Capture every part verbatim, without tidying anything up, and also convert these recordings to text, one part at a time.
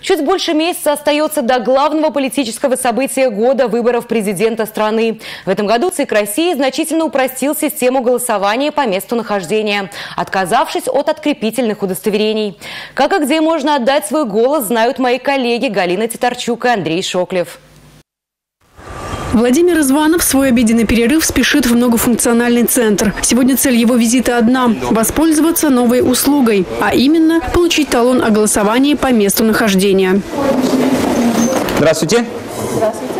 Чуть больше месяца остается до главного политического события года – выборов президента страны. В этом году ЦИК России значительно упростил систему голосования по месту нахождения, отказавшись от открепительных удостоверений. Как и где можно отдать свой голос, знают мои коллеги Галина Титарчук и Андрей Шоклев. Владимир Изванов в свой обеденный перерыв спешит в многофункциональный центр. Сегодня цель его визита одна – воспользоваться новой услугой, а именно получить талон о голосовании по месту нахождения. Здравствуйте. Здравствуйте.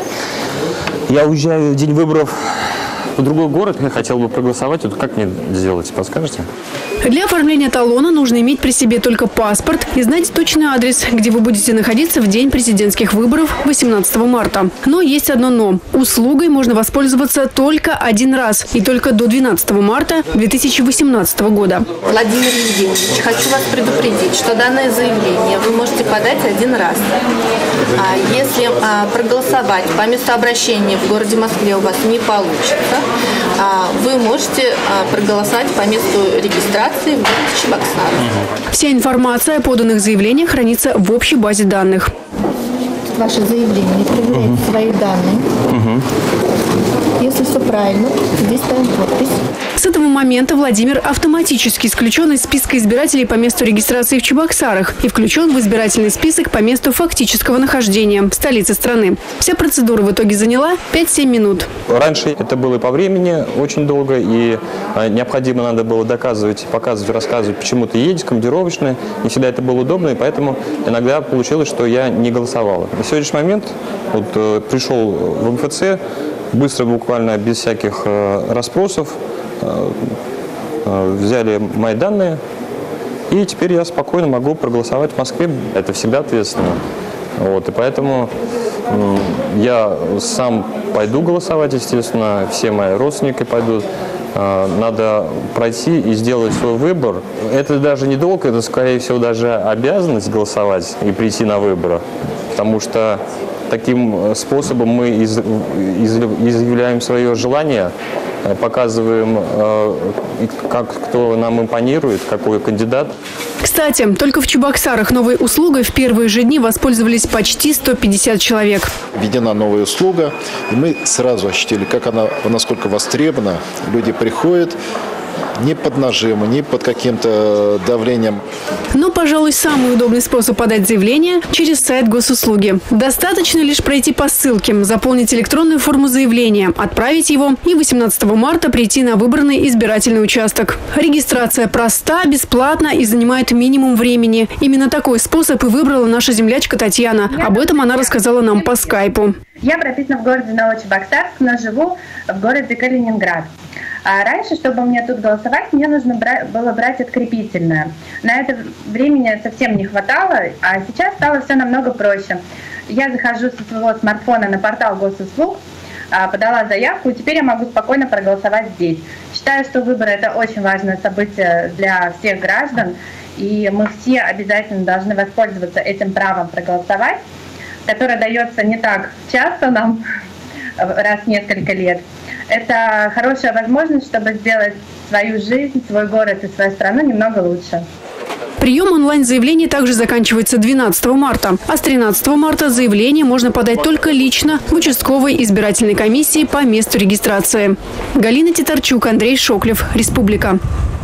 Я уезжаю в день выборов в другой город. Я хотел бы проголосовать. Вот как мне сделать, подскажете? Для оформления талона нужно иметь при себе только паспорт и знать точный адрес, где вы будете находиться в день президентских выборов восемнадцатого марта. Но есть одно «но». Услугой можно воспользоваться только один раз и только до двенадцатого марта две тысячи восемнадцатого года. Владимир Евгеньевич, хочу вас предупредить, что данное заявление вы можете подать один раз. А если а, проголосовать по месту обращения в городе Москве у вас не получится, а, вы можете а, проголосовать по месту регистрации в городе Чебоксары. Вся информация о поданных заявлениях хранится в общей базе данных. Тут ваше заявление проверяет угу. свои данные. Угу. Если все правильно, здесь ставим подпись. С этого момента Владимир автоматически исключен из списка избирателей по месту регистрации в Чебоксарах и включен в избирательный список по месту фактического нахождения в столице страны. Вся процедура в итоге заняла пять-семь минут. Раньше это было и по времени очень долго, и необходимо надо было доказывать, показывать, рассказывать, почему ты едешь, командировочное. Не всегда это было удобно, и поэтому иногда получилось, что я не голосовала. На сегодняшний момент вот, э, пришел в эм эф цэ, быстро, буквально без всяких э, расспросов, э, э, взяли мои данные, и теперь я спокойно могу проголосовать в Москве. Это всегда ответственно. Вот, и поэтому э, я сам пойду голосовать, естественно, все мои родственники пойдут. Э, надо пройти и сделать свой выбор. Это даже не долг, это, скорее всего, даже обязанность голосовать и прийти на выборы, потому что таким способом мы из, из, изъявляем свое желание, показываем, как, кто нам импонирует, какой кандидат. Кстати, только в Чебоксарах новой услугой в первые же дни воспользовались почти сто пятьдесят человек. Введена новая услуга, и мы сразу ощутили, как она, насколько востребована. Люди приходят не под нажимом, не под каким-то давлением. Но, пожалуй, самый удобный способ подать заявление – через сайт госуслуги. Достаточно лишь пройти по ссылке, заполнить электронную форму заявления, отправить его и восемнадцатого марта прийти на выбранный избирательный участок. Регистрация проста, бесплатна и занимает минимум времени. Именно такой способ и выбрала наша землячка Татьяна. Об этом она рассказала нам по скайпу. Я прописана в городе Новочебоксарск, но живу в городе Калининград. А раньше, чтобы мне тут голосовать, мне нужно было брать открепительное. На это времени совсем не хватало, а сейчас стало все намного проще. Я захожу со своего смартфона на портал госуслуг, подала заявку, и теперь я могу спокойно проголосовать здесь. Считаю, что выборы – это очень важное событие для всех граждан, и мы все обязательно должны воспользоваться этим правом проголосовать, которое дается не так часто нам, раз в несколько лет. Это хорошая возможность, чтобы сделать свою жизнь, свой город и свою страну немного лучше. Прием онлайн-заявлений также заканчивается двенадцатого марта. А с тринадцатого марта заявление можно подать только лично в участковой избирательной комиссии по месту регистрации. Галина Титарчук, Андрей Шоклев, Республика.